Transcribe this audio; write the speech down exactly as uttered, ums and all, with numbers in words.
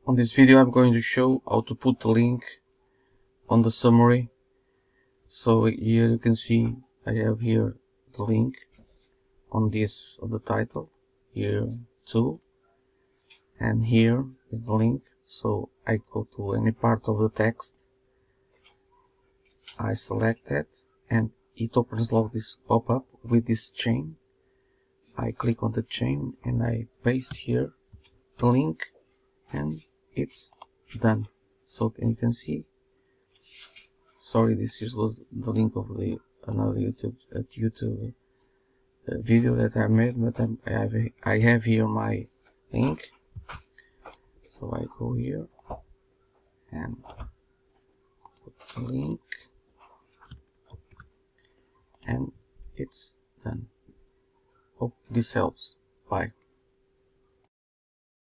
On this video I'm going to show how to put the link on the summary. So here you can see I have here the link on this on the title, here too, and here is the link. So I go to any part of the text, I select that, and it opens like this pop-up with this chain. I click on the chain and I paste here the link, and it's done. So you can see, sorry, this is, was the link of the another YouTube uh, YouTube uh, video that I made, but I'm, I have I have here my link. So I go here and put the link, and it's done. Hope this helps.